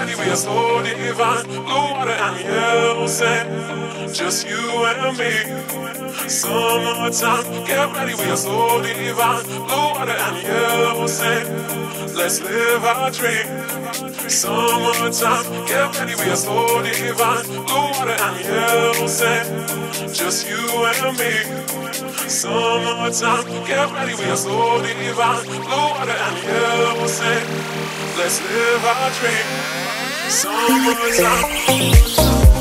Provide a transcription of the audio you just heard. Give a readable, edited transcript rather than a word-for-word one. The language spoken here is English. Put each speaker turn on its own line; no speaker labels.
ready, we are so divine. Blue water and yellow sand, just you and me. Summertime, get ready, we are so divine. Blue water and yellow sand, let's live our dream. Summertime, get ready, we are so divine. Blue water and yellow sand, just you and me. Summertime, get ready, we are so divine. Blue water and yellow sand, let's live our dream. Summertime.